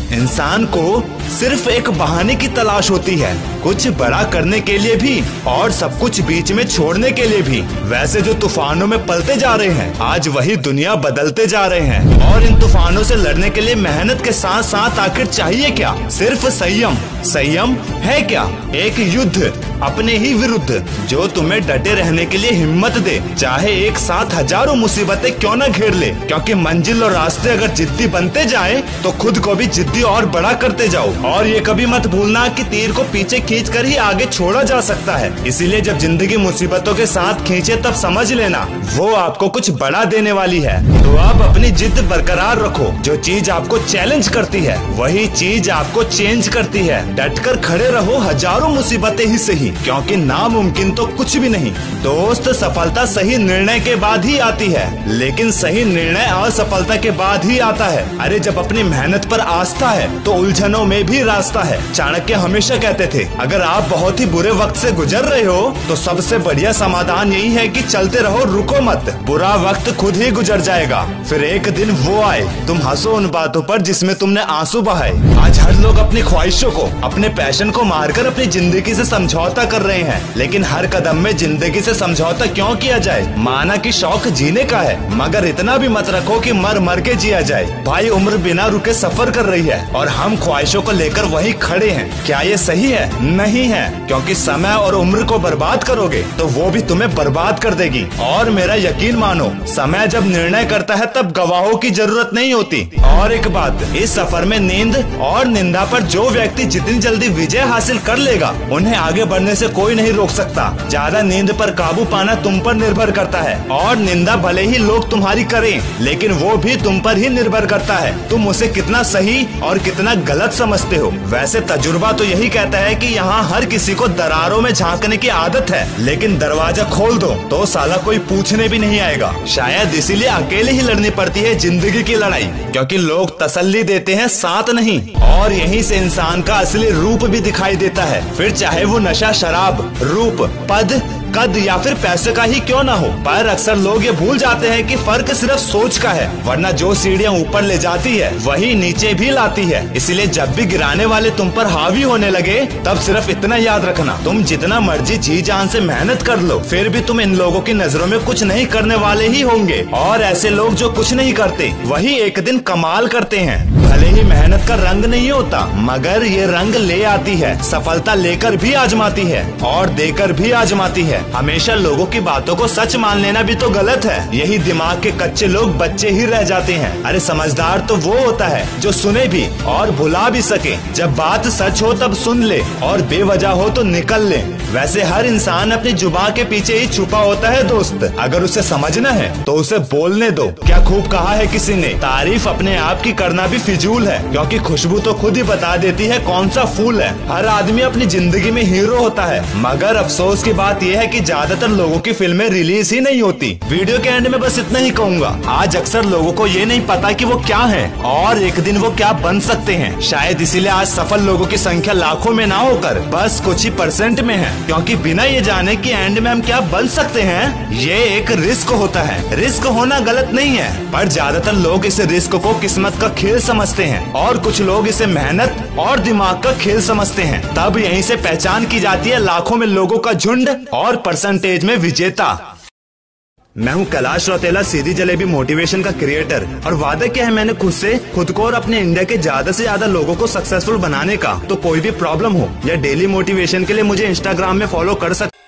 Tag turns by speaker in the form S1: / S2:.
S1: इंसान को सिर्फ एक बहाने की तलाश होती है, कुछ बड़ा करने के लिए भी और सब कुछ बीच में छोड़ने के लिए भी। वैसे जो तूफानों में पलते जा रहे हैं, आज वही दुनिया बदलते जा रहे हैं। और इन तूफानों से लड़ने के लिए मेहनत के साथ साथ आखिर चाहिए क्या? सिर्फ संयम। संयम है क्या? एक युद्ध अपने ही विरुद्ध, जो तुम्हें डटे रहने के लिए हिम्मत दे, चाहे एक साथ हजारों मुसीबतें क्यों न घेर ले। क्योंकि मंजिल और रास्ते अगर जिद्दी बनते जाए तो खुद को भी जिद्दी और बड़ा करते जाओ। और ये कभी मत भूलना कि तीर को पीछे खींचकर ही आगे छोड़ा जा सकता है। इसीलिए जब जिंदगी मुसीबतों के साथ खींचे तब समझ लेना वो आपको कुछ बड़ा देने वाली है। तो आप अपनी जिद बरकरार रखो। जो चीज आपको चैलेंज करती है वही चीज आपको चेंज करती है। डटकर खड़े रहो हजारों मुसीबतें ही सही, क्योंकि नामुमकिन तो कुछ भी नहीं। दोस्त, सफलता सही निर्णय के बाद ही आती है, लेकिन सही निर्णय असफलता के बाद ही आता है। अरे जब अपनी मेहनत पर आस्था है तो उलझनों में भी रास्ता है। चाणक्य हमेशा कहते थे, अगर आप बहुत ही बुरे वक्त से गुजर रहे हो तो सबसे बढ़िया समाधान यही है कि चलते रहो, रुको मत। बुरा वक्त खुद ही गुजर जाएगा, फिर एक दिन वो आए तुम हंसो उन बातों पर जिसमें तुमने आंसू बहाए। आज हर लोग अपनी ख्वाहिशों को, अपने पैशन को मारकर अपनी जिंदगी से समझौता कर रहे हैं। लेकिन हर कदम में जिंदगी से समझौता क्यों किया जाए? माना कि शौक जीने का है, मगर इतना भी मत रखो कि मर मर के जिया जाए। भाई, उम्र बिना रुके सफर कर रही है और हम ख्वाहिशों को लेकर वहीं खड़े हैं। क्या ये सही है? नहीं है, क्योंकि समय और उम्र को बर्बाद करोगे तो वो भी तुम्हें बर्बाद कर देगी। और मेरा यकीन मानो, समय जब निर्णय करता है तब गवाहों की जरूरत नहीं होती। और एक बात, इस सफर में नींद और निंदा पर जो व्यक्ति जितनी जल्दी विजय हासिल कर लेगा, उन्हें आगे बढ़ने से कोई नहीं रोक सकता। ज्यादा नींद पर काबू पाना तुम पर निर्भर करता है, और निंदा भले ही लोग तुम्हारी करें, लेकिन वो भी तुम पर ही निर्भर करता है तुम उसे कितना सही और कितना गलत समझते हो। वैसे तजुर्बा तो यही कहता है कि यहाँ हर किसी को दरारों में झांकने की आदत है, लेकिन दरवाजा खोल दो तो साला कोई पूछने भी नहीं आएगा। शायद इसीलिए अकेले ही लड़नी पड़ती है जिंदगी की लड़ाई, क्योंकि लोग तसल्ली देते हैं, साथ नहीं। और यहीं से इंसान का असली रूप भी दिखाई देता है, फिर चाहे वो नशा, शराब, रूप, पद, कद या फिर पैसे का ही क्यों ना हो। पर अक्सर लोग ये भूल जाते हैं कि फर्क सिर्फ सोच का है, वरना जो सीढ़ियाँ ऊपर ले जाती है वही नीचे भी लाती है। इसलिए जब भी गिराने वाले तुम पर हावी होने लगे तब सिर्फ इतना याद रखना, तुम जितना मर्जी जी जान से मेहनत कर लो, फिर भी तुम इन लोगों की नजरों में कुछ नहीं करने वाले ही होंगे। और ऐसे लोग जो कुछ नहीं करते वही एक दिन कमाल करते हैं। भले ही मेहनत का रंग नहीं होता, मगर ये रंग ले आती है। सफलता लेकर भी आजमाती है और देकर भी आजमाती है। हमेशा लोगों की बातों को सच मान लेना भी तो गलत है। यही दिमाग के कच्चे लोग बच्चे ही रह जाते हैं। अरे समझदार तो वो होता है जो सुने भी और भुला भी सके। जब बात सच हो तब सुन ले और बेवजह हो तो निकल ले। वैसे हर इंसान अपनी जुबान के पीछे ही छुपा होता है दोस्त, अगर उसे समझना है तो उसे बोलने दो। क्या खूब कहा है किसी ने, तारीफ अपने आप की करना भी फिजूल है, क्योंकि खुशबू तो खुद ही बता देती है कौन सा फूल है। हर आदमी अपनी जिंदगी में हीरो होता है, मगर अफसोस की बात यह है कि ज्यादातर लोगों की फिल्में रिलीज ही नहीं होती। वीडियो के एंड में बस इतना ही कहूँगा, आज अक्सर लोगों को ये नहीं पता कि वो क्या है और एक दिन वो क्या बन सकते हैं। शायद इसीलिए आज सफल लोगों की संख्या लाखों में ना होकर बस कुछ ही % में है, क्योंकि बिना ये जाने कि एंड में हम क्या बन सकते हैं, ये एक रिस्क होता है। रिस्क होना गलत नहीं है, पर ज्यादातर लोग इस रिस्क को किस्मत का खेल समझते हैं और कुछ लोग इसे मेहनत और दिमाग का खेल समझते हैं। तब यहीं से पहचान की जाती है लाखों में लोगों का झुंड और % में विजेता। मैं हूं कैलाश रौतेला, सीधी जलेबी मोटिवेशन का क्रिएटर, और वादा किया है मैंने खुद को और अपने इंडिया के ज्यादा से ज्यादा लोगों को सक्सेसफुल बनाने का। तो कोई भी प्रॉब्लम हो या डेली मोटिवेशन के लिए मुझे इंस्टाग्राम में फॉलो कर सकते।